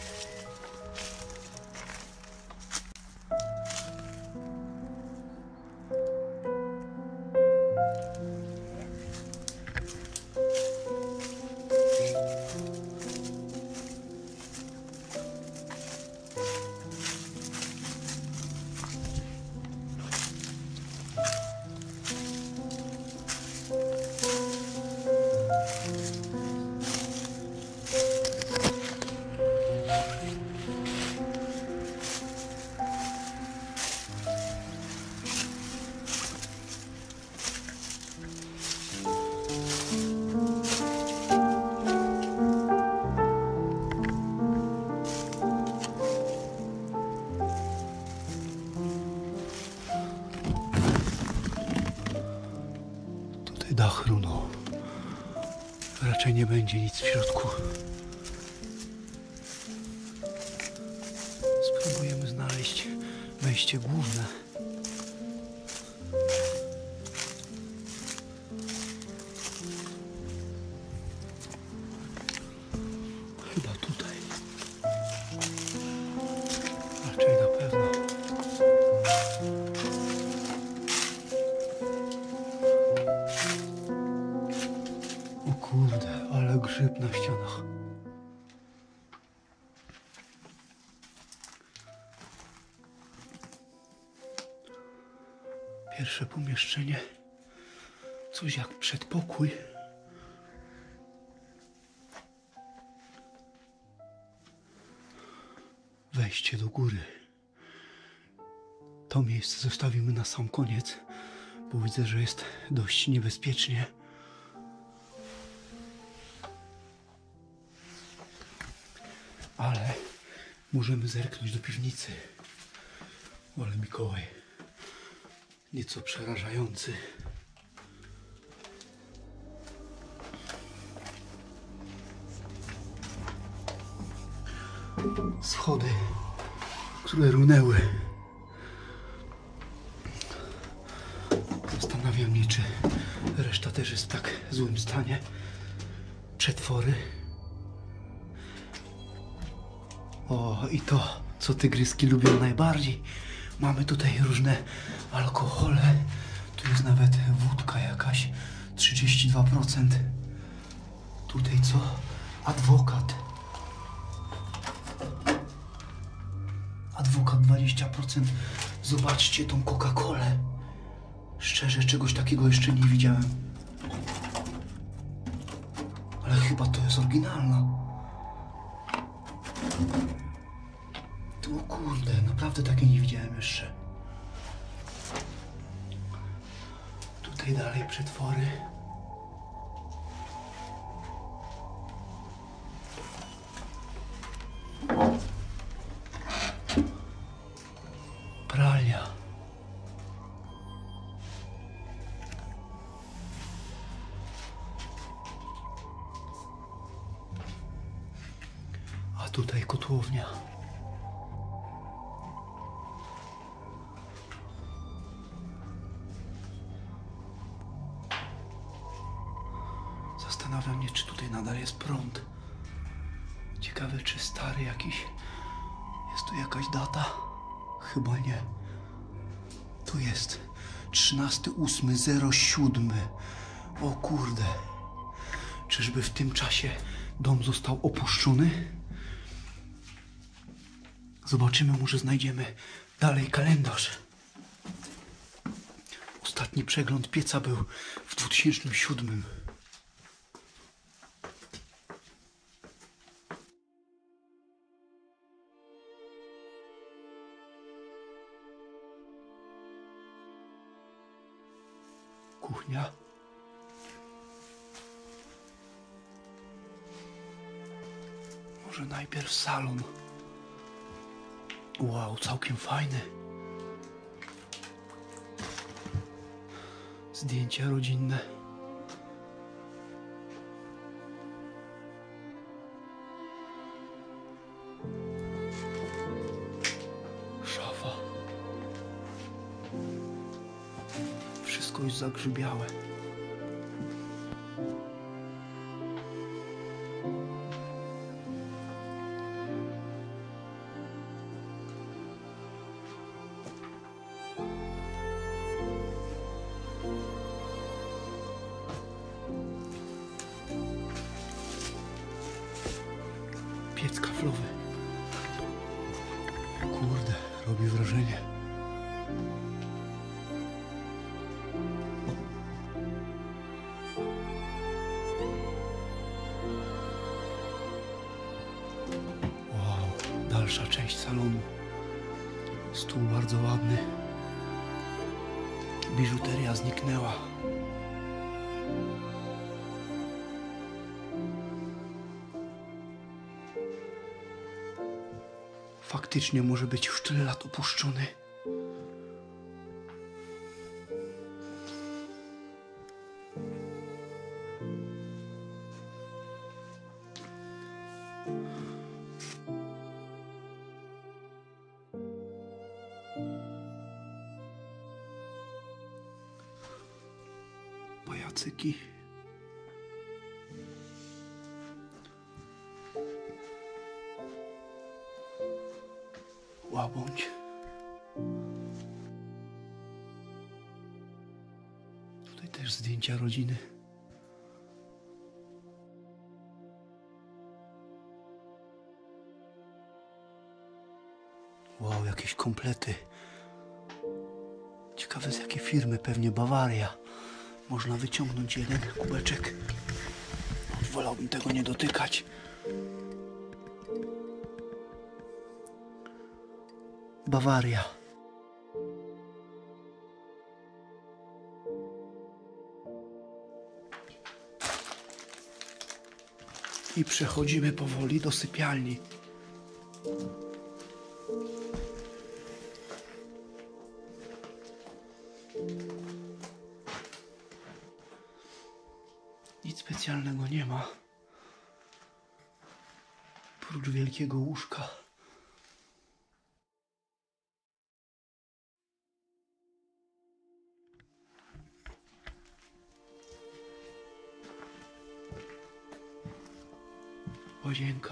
Dach runął. Raczej nie będzie nic w środku. Spróbujemy znaleźć wejście główne. Chyba tutaj. Raczej na pewno. Kurde, ale grzyb na ścianach. Pierwsze pomieszczenie. Coś jak przedpokój. Wejście do góry. To miejsce zostawimy na sam koniec, bo widzę, że jest dość niebezpiecznie. Ale możemy zerknąć do piwnicy. Ale Mikołaj, nieco przerażający. Schody, które runęły. Zastanawiam się, czy reszta też jest w tak złym stanie. Przetwory. O, i to, co tygryski lubią najbardziej. Mamy tutaj różne alkohole. Tu jest nawet wódka jakaś, 32%. Tutaj co? Adwokat. Adwokat 20%. Zobaczcie tą Coca-Colę. Szczerze, czegoś takiego jeszcze nie widziałem. Ale chyba to jest oryginalna. O kurde, naprawdę takiej nie widziałem jeszcze. Tutaj dalej przetwory. Pralnia. A tutaj kotłownia. Zastanawiam się, czy tutaj nadal jest prąd. Ciekawe, czy stary jakiś. Jest tu jakaś data? Chyba nie. Tu jest 13.08.07. O kurde. Czyżby w tym czasie dom został opuszczony? Zobaczymy, może znajdziemy dalej kalendarz. Ostatni przegląd pieca był w 2007. Kuchnia. Może najpierw salon. Wow, całkiem fajny. Zdjęcia rodzinne. Szafa. Wszystko jest zagrzybiałe. plac kaflowy. Kurde, robi wrażenie. Wow, dalsza część salonu. Stół bardzo ładny. Biżuteria zniknęła. Faktycznie może być już tyle lat opuszczony. Pajacyki. Łabędź. Tutaj też zdjęcia rodziny. Wow, jakieś komplety. Ciekawe z jakiej firmy, pewnie Bawaria. Można wyciągnąć jeden kubeczek. Wolałbym tego nie dotykać. Bawaria. I przechodzimy powoli do sypialni. Nic specjalnego nie ma. Prócz wielkiego łóżka. Łazienka.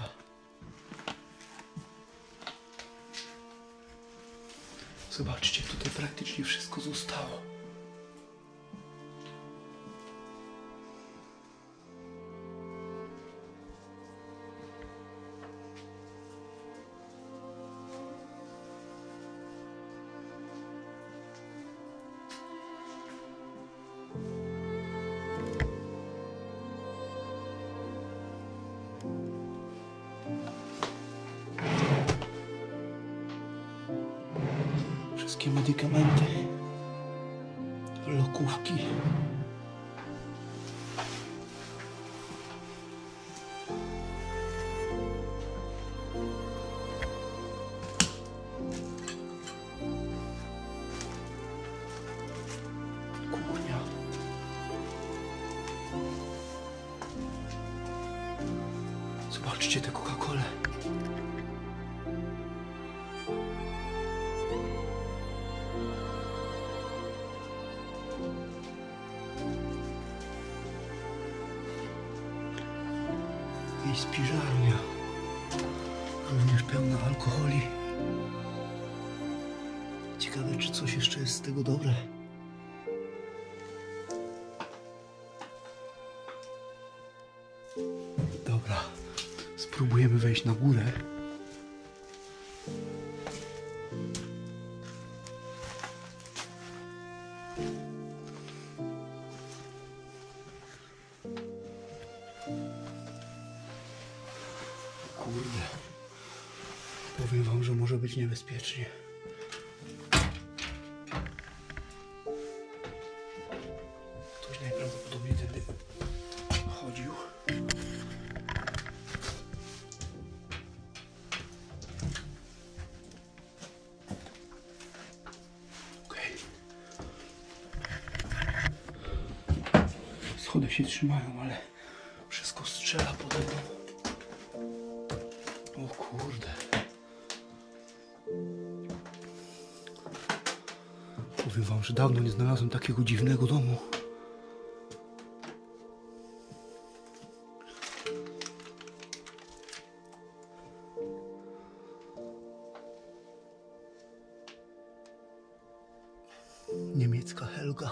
Zobaczcie, tutaj praktycznie wszystko zostało. Wszystkie medykamenty, lokówki. Kuchnia. Zobaczcie tę Coca-Colę. I spiżarnia, również pełna alkoholi. Ciekawe, czy coś jeszcze jest z tego dobre. Dobra, spróbujemy wejść na górę. Kurde, powiem wam, że może być niebezpiecznie. Ktoś najprawdopodobniej tędy chodził. Okej. Schody się trzymają, ale wszystko strzela podobno. O kurde. Powiem wam, że dawno nie znalazłem takiego dziwnego domu. Niemiecka Helga.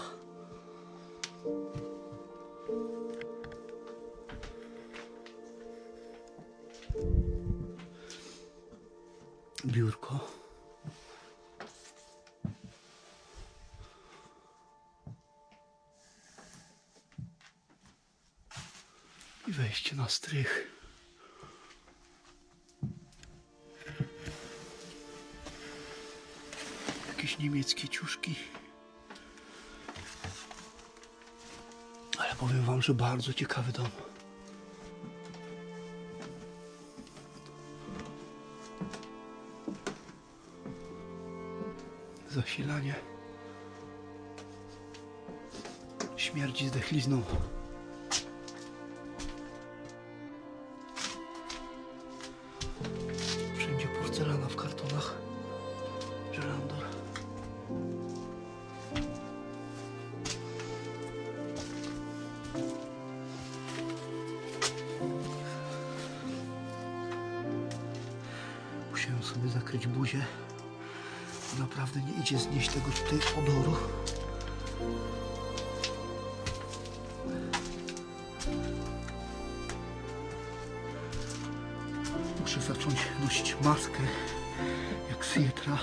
Biurko. I wejście na strych. Jakieś niemieckie ciuszki. Ale powiem wam, że bardzo ciekawy dom. Zasilanie. Śmierdzi zdechlizną. Wszędzie porcelana w kartonach. Żelandor. Musiałem sobie zakryć buzię. Naprawdę nie idzie znieść tego tutaj odoru. Muszę zacząć nosić maskę jak z jutra.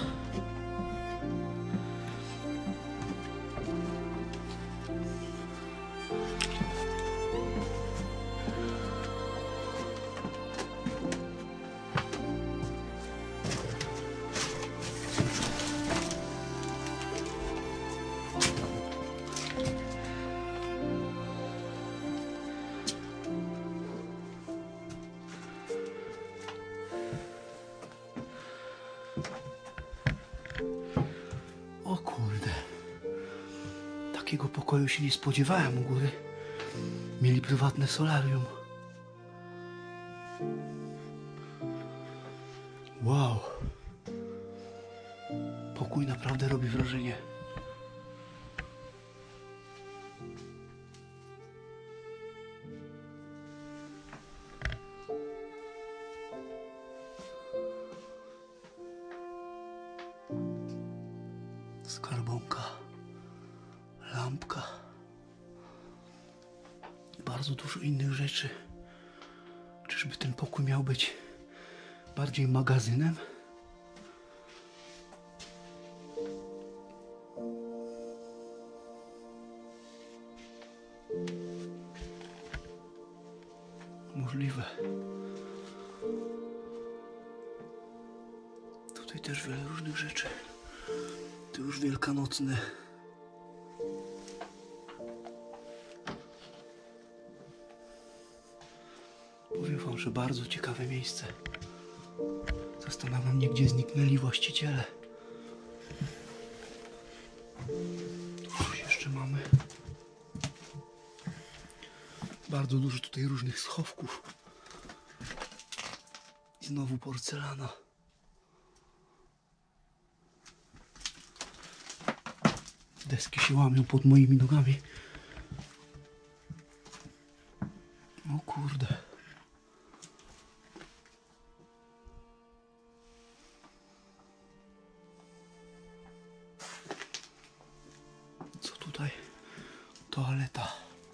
O kurde, takiego pokoju się nie spodziewałem u góry. Mieli prywatne solarium. Wow, pokój naprawdę robi wrażenie. Skarbonka, lampka i bardzo dużo innych rzeczy. Czyżby ten pokój miał być bardziej magazynem? Możliwe. Tutaj też wiele różnych rzeczy. To już wielkanocne. Powiem wam, że bardzo ciekawe miejsce. Zastanawiam mnie, gdzie zniknęli właściciele. Tu coś jeszcze mamy. Bardzo dużo tutaj różnych schowków. I znowu porcelana. Deski się łamią pod moimi nogami. O kurde. Co tutaj? Toaleta.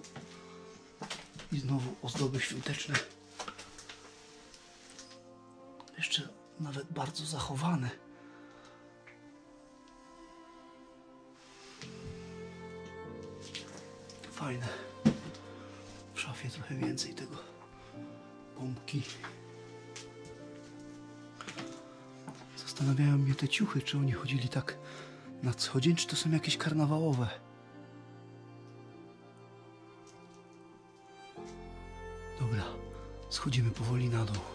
I znowu ozdoby świąteczne. Jeszcze nawet bardzo zachowane. Fajne. W szafie trochę więcej tego. Pompki. Zastanawiają mnie te ciuchy, czy oni chodzili tak na co dzień, czy to są jakieś karnawałowe. Dobra, schodzimy powoli na dół.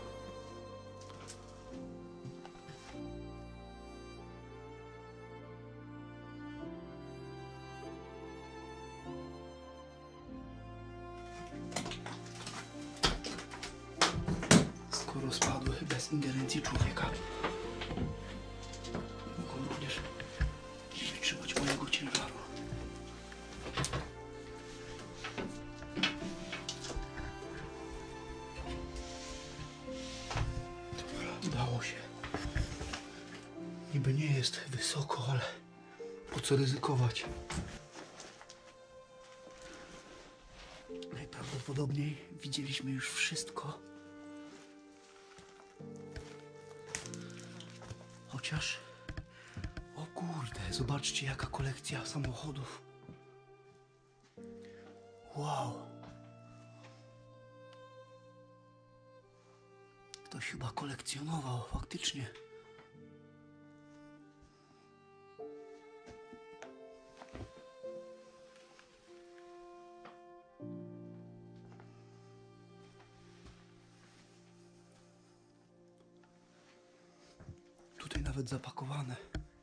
Skoro spadły bez ingerencji człowieka, mogą również nie wytrzymać mojego ciężaru. Udało się. Niby nie jest wysoko, ale po co ryzykować? Najprawdopodobniej widzieliśmy już wszystko. chociaż. O kurde, zobaczcie jaka kolekcja samochodów. Wow. Ktoś chyba kolekcjonował, faktycznie. Tutaj nawet zapakowane.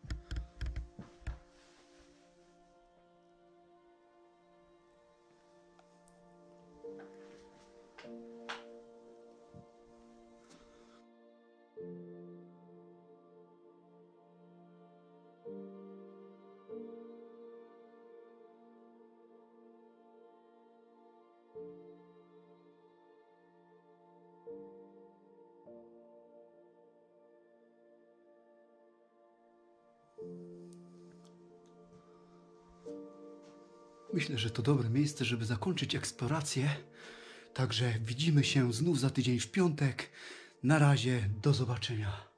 Myślę, że to dobre miejsce, żeby zakończyć eksplorację. Także widzimy się znów za tydzień w piątek. Na razie, do zobaczenia.